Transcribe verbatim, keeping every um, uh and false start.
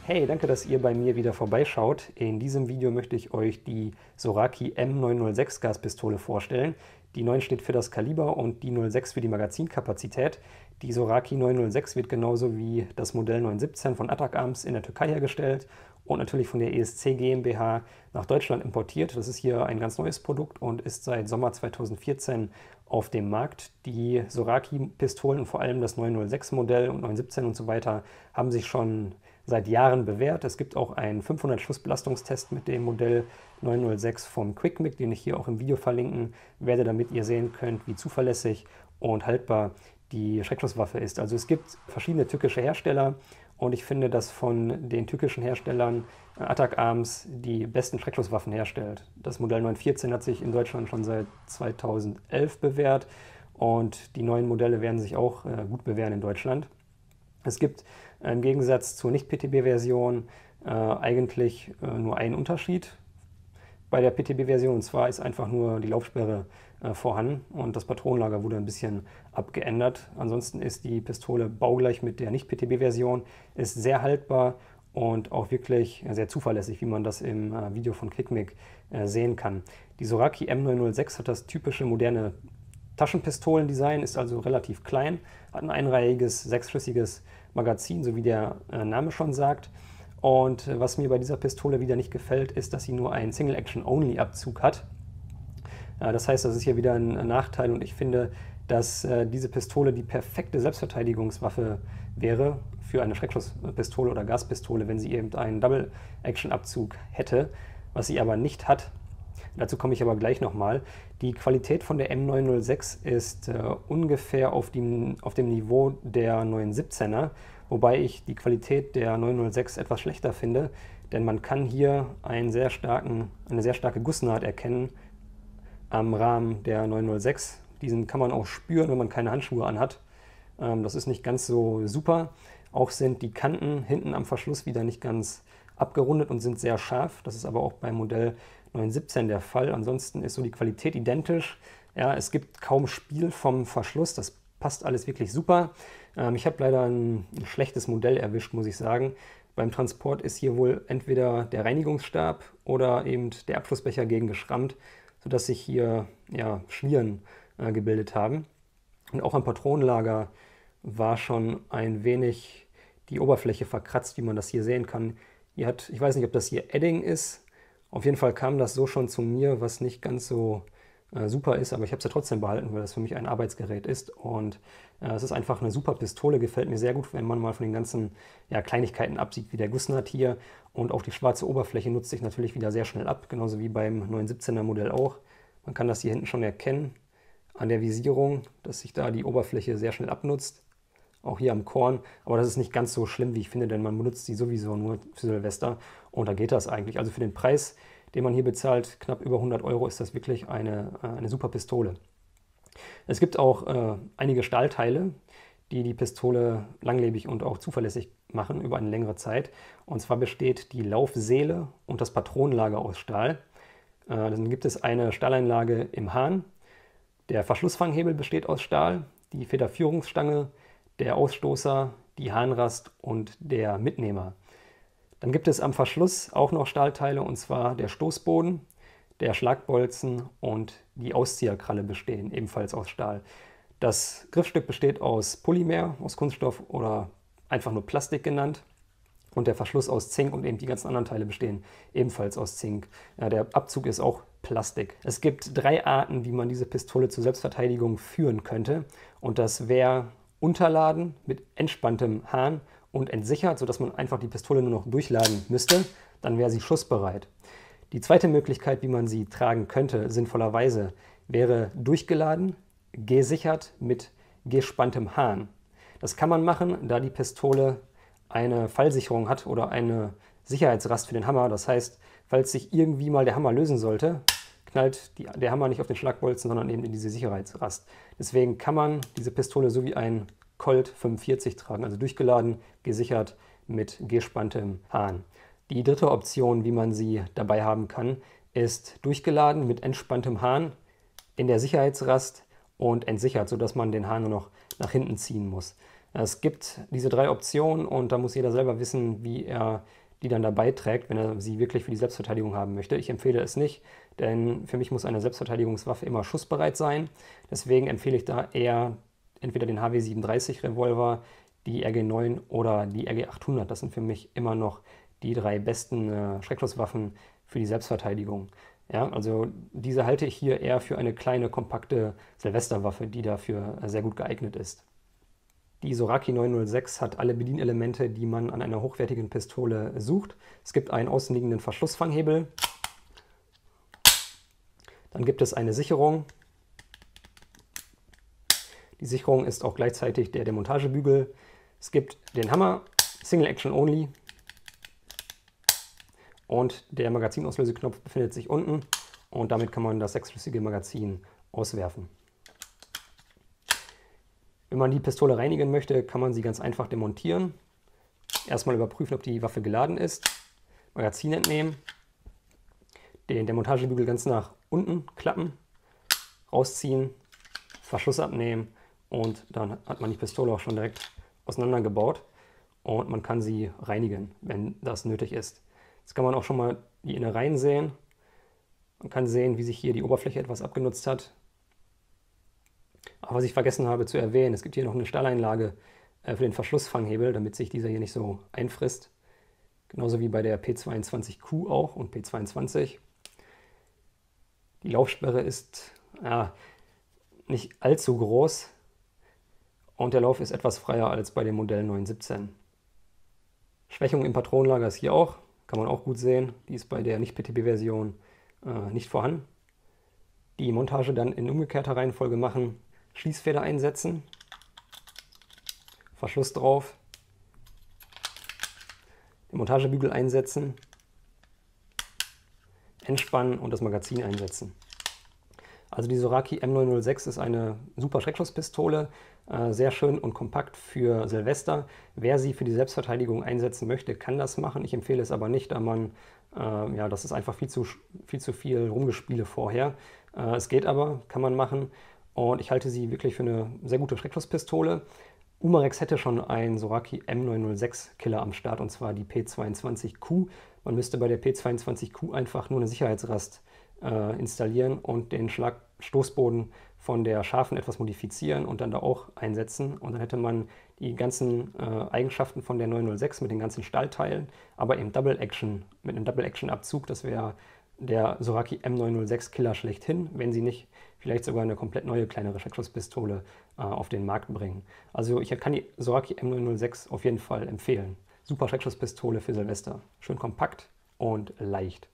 Hey, danke, dass ihr bei mir wieder vorbeischaut. In diesem Video möchte ich euch die Soraki M neunhundertsechs Gaspistole vorstellen. Die neun steht für das Kaliber und die null sechs für die Magazinkapazität. Die Soraki neunhundertsechs wird genauso wie das Modell neunhundertsiebzehn von Attack Arms in der Türkei hergestellt und natürlich von der E S C GmbH nach Deutschland importiert. Das ist hier ein ganz neues Produkt und ist seit Sommer zweitausendvierzehn auf dem Markt. Die Soraki-Pistolen, vor allem das neunhundertsechs-Modell und neunhundertsiebzehn und so weiter, haben sich schon seit Jahren bewährt. Es gibt auch einen fünfhundert Schuss Belastungstest mit dem Modell neunhundertsechs vom Quick-Mic, den ich hier auch im Video verlinken werde, damit ihr sehen könnt, wie zuverlässig und haltbar die Schreckschusswaffe ist. Also es gibt verschiedene türkische Hersteller und ich finde, dass von den türkischen Herstellern Attack Arms die besten Schreckschusswaffen herstellt. Das Modell neunhundertvierzehn hat sich in Deutschland schon seit zweitausendelf bewährt und die neuen Modelle werden sich auch äh, gut bewähren in Deutschland. Es gibt im Gegensatz zur Nicht-P T B-Version äh, eigentlich äh, nur einen Unterschied bei der P T B-Version, und zwar ist einfach nur die Laufsperre äh, vorhanden und das Patronenlager wurde ein bisschen abgeändert. Ansonsten ist die Pistole baugleich mit der Nicht-P T B-Version, ist sehr haltbar und auch wirklich sehr zuverlässig, wie man das im äh, Video von Quick-Mic äh, sehen kann. Die Soraki M neunhundertsechs hat das typische moderne Taschenpistolendesign, ist also relativ klein, hat ein einreihiges, sechsschüssiges Magazin, so wie der äh, Name schon sagt. Und äh, was mir bei dieser Pistole wieder nicht gefällt, ist, dass sie nur einen Single-Action-Only-Abzug hat. Äh, das heißt, das ist hier wieder ein, ein Nachteil und ich finde, dass äh, diese Pistole die perfekte Selbstverteidigungswaffe wäre für eine Schreckschusspistole oder Gaspistole, wenn sie eben einen Double-Action-Abzug hätte, was sie aber nicht hat. Dazu komme ich aber gleich nochmal. Die Qualität von der M neunhundertsechs ist äh, ungefähr auf dem, auf dem Niveau der neunhundertsiebzehner, wobei ich die Qualität der neunhundertsechs etwas schlechter finde, denn man kann hier einen sehr starken, eine sehr starke Gussnaht erkennen am Rahmen der neunhundertsechs. Diesen kann man auch spüren, wenn man keine Handschuhe anhat. Ähm, das ist nicht ganz so super. Auch sind die Kanten hinten am Verschluss wieder nicht ganz abgerundet und sind sehr scharf. Das ist aber auch beim Modell neunhundertsiebzehn der Fall. Ansonsten ist so die Qualität identisch. Ja, es gibt kaum Spiel vom Verschluss. Das passt alles wirklich super. Ähm, ich habe leider ein, ein schlechtes Modell erwischt, muss ich sagen. Beim Transport ist hier wohl entweder der Reinigungsstab oder eben der Abflussbecher gegen geschrammt, sodass sich hier ja, Schlieren äh, gebildet haben. Und auch am Patronenlager war schon ein wenig die Oberfläche verkratzt, wie man das hier sehen kann. Hier hat, ich weiß nicht, ob das hier Edding ist. Auf jeden Fall kam das so schon zu mir, was nicht ganz so äh, super ist, aber ich habe es ja trotzdem behalten, weil das für mich ein Arbeitsgerät ist. Und äh, es ist einfach eine super Pistole, gefällt mir sehr gut, wenn man mal von den ganzen ja, Kleinigkeiten absieht, wie der Gussnaht hier. Und auch die schwarze Oberfläche nutzt sich natürlich wieder sehr schnell ab, genauso wie beim neunhundertsiebzehner Modell auch. Man kann das hier hinten schon erkennen an der Visierung, dass sich da die Oberfläche sehr schnell abnutzt. Auch hier am Korn, aber das ist nicht ganz so schlimm, wie ich finde, denn man benutzt die sowieso nur für Silvester und da geht das eigentlich. Also für den Preis, den man hier bezahlt, knapp über hundert Euro, ist das wirklich eine, eine super Pistole. Es gibt auch äh, einige Stahlteile, die die Pistole langlebig und auch zuverlässig machen über eine längere Zeit. Und zwar besteht die Laufsäle und das Patronenlager aus Stahl. Äh, dann gibt es eine Stahleinlage im Hahn. Der Verschlussfanghebel besteht aus Stahl, die Federführungsstange, der Ausstoßer, die Hahnrast und der Mitnehmer. Dann gibt es am Verschluss auch noch Stahlteile, und zwar der Stoßboden, der Schlagbolzen und die Auszieherkralle bestehen ebenfalls aus Stahl. Das Griffstück besteht aus Polymer, aus Kunststoff oder einfach nur Plastik genannt. Und der Verschluss aus Zink und eben die ganzen anderen Teile bestehen ebenfalls aus Zink. Ja, der Abzug ist auch Plastik. Es gibt drei Arten, wie man diese Pistole zur Selbstverteidigung führen könnte. Und das wäre Unterladen mit entspanntem Hahn und entsichert, sodass man einfach die Pistole nur noch durchladen müsste. Dann wäre sie schussbereit. Die zweite Möglichkeit, wie man sie tragen könnte, sinnvollerweise, wäre durchgeladen, gesichert mit gespanntem Hahn. Das kann man machen, da die Pistole eine Fallsicherung hat oder eine Sicherheitsrast für den Hammer. Das heißt, falls sich irgendwie mal der Hammer lösen sollte, knallt die, der Hammer nicht auf den Schlagbolzen, sondern eben in diese Sicherheitsrast. Deswegen kann man diese Pistole so wie ein Colt fünfundvierzig tragen, also durchgeladen, gesichert mit gespanntem Hahn. Die dritte Option, wie man sie dabei haben kann, ist durchgeladen mit entspanntem Hahn in der Sicherheitsrast und entsichert, sodass man den Hahn nur noch nach hinten ziehen muss. Es gibt diese drei Optionen und da muss jeder selber wissen, wie er die dann dabei trägt, wenn er sie wirklich für die Selbstverteidigung haben möchte. Ich empfehle es nicht, denn für mich muss eine Selbstverteidigungswaffe immer schussbereit sein. Deswegen empfehle ich da eher entweder den H W siebenunddreißig Revolver, die R G neun oder die R G achthundert. Das sind für mich immer noch die drei besten äh, Schreckschusswaffen für die Selbstverteidigung. Ja, also diese halte ich hier eher für eine kleine, kompakte Silvesterwaffe, die dafür sehr gut geeignet ist. Die Soraki neun null sechs hat alle Bedienelemente, die man an einer hochwertigen Pistole sucht. Es gibt einen außenliegenden Verschlussfanghebel. Dann gibt es eine Sicherung. Die Sicherung ist auch gleichzeitig der Demontagebügel. Es gibt den Hammer, Single Action Only. Und der Magazinauslöseknopf befindet sich unten und damit kann man das sechsschlüssige Magazin auswerfen. Wenn man die Pistole reinigen möchte, kann man sie ganz einfach demontieren. Erstmal überprüfen, ob die Waffe geladen ist. Magazin entnehmen. Den Demontagebügel ganz nach unten klappen. Rausziehen. Verschluss abnehmen. Und dann hat man die Pistole auch schon direkt auseinandergebaut. Und man kann sie reinigen, wenn das nötig ist. Jetzt kann man auch schon mal die Innereien sehen. Man kann sehen, wie sich hier die Oberfläche etwas abgenutzt hat. Aber was ich vergessen habe zu erwähnen, es gibt hier noch eine Stahleinlage für den Verschlussfanghebel, damit sich dieser hier nicht so einfrisst. Genauso wie bei der P zweiundzwanzig Q auch und P zweiundzwanzig. Die Laufsperre ist ja, nicht allzu groß und der Lauf ist etwas freier als bei dem Modell neun siebzehn. Schwächung im Patronenlager ist hier auch. Kann man auch gut sehen. Die ist bei der Nicht-P T B-Version äh, nicht vorhanden. Die Montage dann in umgekehrter Reihenfolge machen. Schließfeder einsetzen. Verschluss drauf. Den Montagebügel einsetzen. Entspannen und das Magazin einsetzen. Also die Soraki M neun null sechs ist eine super Schreckschusspistole, äh, sehr schön und kompakt für Silvester. Wer sie für die Selbstverteidigung einsetzen möchte, kann das machen. Ich empfehle es aber nicht, da man, äh, ja, das ist einfach viel zu viel, zu viel Rumgespiele vorher. Äh, es geht aber, kann man machen und ich halte sie wirklich für eine sehr gute Schreckschusspistole. Umarex hätte schon einen Soraki M neun null sechs Killer am Start und zwar die P zweiundzwanzig Q. Man müsste bei der P zweiundzwanzig Q einfach nur eine Sicherheitsrast äh, installieren und den Schlagstoßboden von der scharfen etwas modifizieren und dann da auch einsetzen. Und dann hätte man die ganzen äh, Eigenschaften von der neun null sechs mit den ganzen Stahlteilen, aber im Double Action, mit einem Double Action Abzug. Das wäre der Soraki M neun null sechs Killer schlechthin, wenn sie nicht vielleicht sogar eine komplett neue, kleinere Schreckschusspistole äh, auf den Markt bringen. Also ich kann die Soraki M neun null sechs auf jeden Fall empfehlen. Super Schreckschusspistole für Silvester. Schön kompakt und leicht.